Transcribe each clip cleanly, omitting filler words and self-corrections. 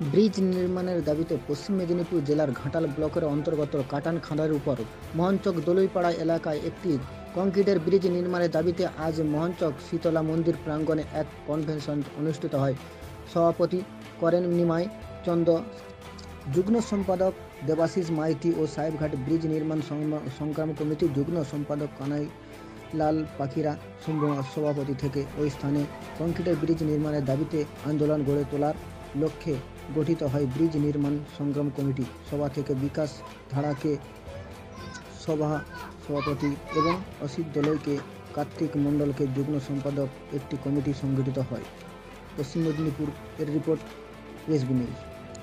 Bridge নির্মাণের দাবিতে পশ্চিম মেদিনীপুর জেলার ঘাটাল ব্লকের অন্তর্গত কাটানখাঁড়ার উপর মহনচক দলুইপাড়া এলাকায় একটি কংক্রিটের ব্রিজ নির্মাণের দাবিতে আজ মহনচক শীতলা মন্দির প্রাঙ্গণে এক কনভেনশন অনুষ্ঠিত হয়। সভাপতি করেন নিমাই চন্দ্র, যুগ্ম সম্পাদক দেবাশিস মাইতি ও সাহেবঘাট ব্রিজ নির্মাণ সংগ্রাম কমিটির যুগ্ম সম্পাদক কানাই লাল পাখিরা সভাপতি থেকে ওই স্থানে কংক্রিটের ব্রিজ নির্মাণের দাবিতে আন্দোলন গড়ে তোলার লক্ষ্যে গঠিত হয় ব্রিজ নির্মাণ সংগ্রাম কমিটি। সভা থেকে বিকাশ ধারাকে সভাপতি এবং অসিত দলইকে কার্তিক মণ্ডলকে যুগ্ম সম্পাদক একটি কমিটি সংগঠিত হয়। পশ্চিম মেদিনীপুর এর রিপোর্ট, এসবি নিউজ।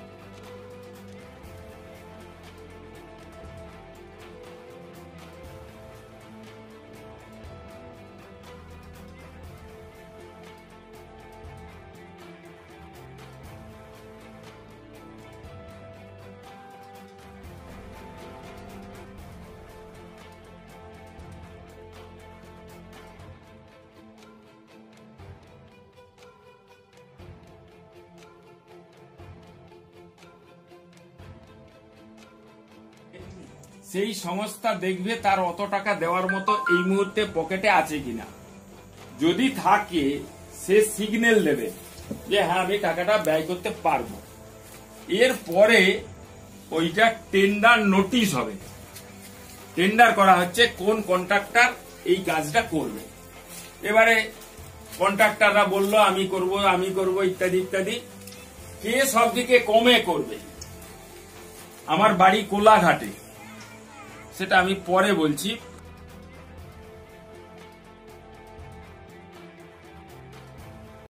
সেই সংস্থা দেখবে তার অত টাকা দেওয়ার মতো এই মুহূর্তে পকেটে আছে কিনা। যদি থাকে সে সিগন্যাল দেবে যে হ্যাঁ আমি টাকাটা ব্যয় করতে পারবো। এরপরে ওইটা টেন্ডার নোটিশ হবে, টেন্ডার করা হচ্ছে কোন কন্ট্রাক্টর এই কাজটা করবে। এবারে কন্ট্রাক্টররা বলল আমি করব ইত্যাদি ইত্যাদি। কে সব দিকে কমে করবে? আমার বাড়ি কোলাঘাটে, সেটা আমি পরে বলছি।